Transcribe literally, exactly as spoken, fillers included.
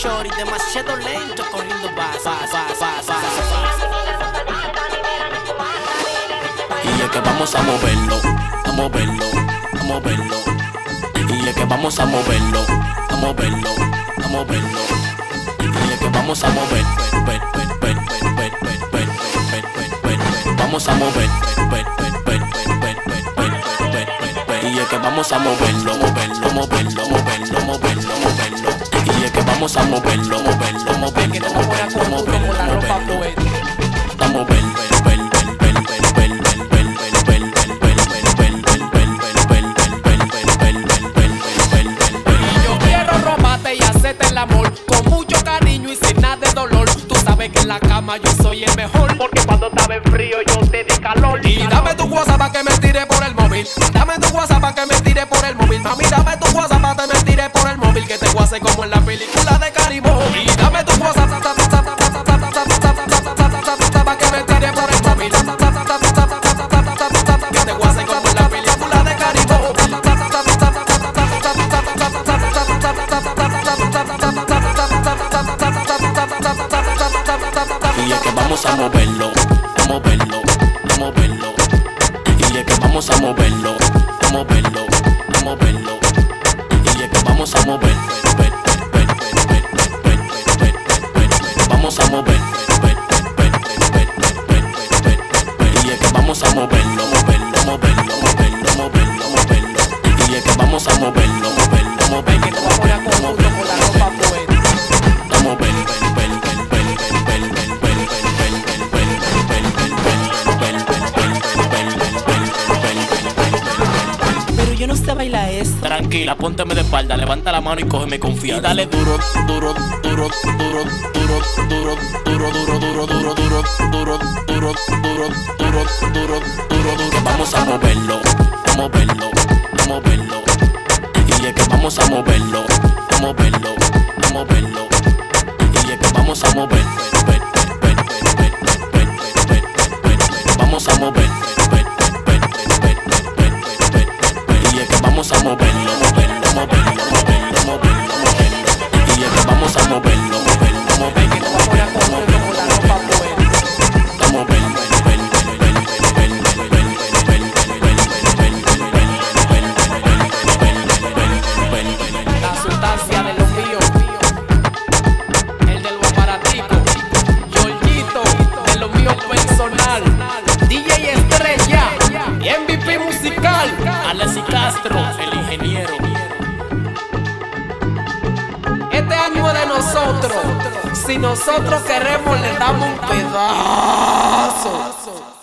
shorty demasiado lento corriendo vas, vas, vas, vas, vas, vas. Y es que vamos a moverlo, a moverlo, a moverlo. Y es que vamos a moverlo, a moverlo, a moverlo. Y es que vamos a mover, ver, ver, ver, ver, ver, ver, ver, ver, ver, ver, ver. Vamos a mover, ver, ver, ver, ver, ver, ver, ver, ver, ver, ver. Y es que vamos a moverlo, moverlo, moverlo, moverlo, moverlo, moverlo. Y es que vamos a moverlo, moverlo, moverlo, moverlo, moverlo, moverlo. Vamos a moverlo. El amor con mucho cariño y sin nada de dolor. Tú sabes que en la cama yo soy el mejor, porque cuando estaba en frío yo te di calor. Y dame tu WhatsApp para que me tire por el móvil. Dame tu WhatsApp para que me tire por el móvil. Mami, dame tu WhatsApp para que me tire por el móvil, que te voy a hacer como en la película de Caribou. Y dame tu WhatsApp para que me tire por el móvil, que te voy a hacer como en la película de Caribou. Y es que vamos a moverlo, a moverlo, a moverlo. Y es que vamos a moverlo, a moverlo, a moverlo. Y es que vamos a mover, ver, ver, ver, ver, ver, ver, ver, ver, ver. Vamos a mover, ver, ver, ver, ver, ver, ver, ver, ver. Y es que vamos a moverlo, moverlo, moverlo, moverlo, moverlo, moverlo. Y es que vamos a moverlo, moverlo, moverlo, que te voy a poner a conjunto con la ropa poética. Vamos a ver, ver, ver, ver, ver, ver, ver. Pero yo no sé bailar esto. Tranquila, pónteme de espalda, levanta la mano y cógeme confianza. Y dale duro, duro, duro, duro, duro, duro, duro, duro, duro, duro, duro, duro, duro, duro, duro, duro, duro, duro. Vamos a moverlo, a moverlo, a moverlo. Y es que vamos a moverlo, a moverlo, a moverlo. Y es que vamos a mover, ver, ver, ver, ver, ver, ver, ver, ver, ver. Vamos a mover, ver, ver, ver, ver, ver, ver, ver, ver. Y es que vamos a moverlo, moverlo, moverlo, moverlo, moverlo, moverlo. Y es que vamos a moverlo, moverlo, moverlo, moverlo, moverlo, la ropa poética. Vamos a moverlo, ver, ver, ver, ver, ver, ver, ver, ver. La sustancia de los míos, el del guaparatico, Yoyito, de lo mío personal, D J Estrella y M V P musical, Alexis Castro, el ingeniero. Este año es de nosotros. Si nosotros queremos, le damos un pedazo.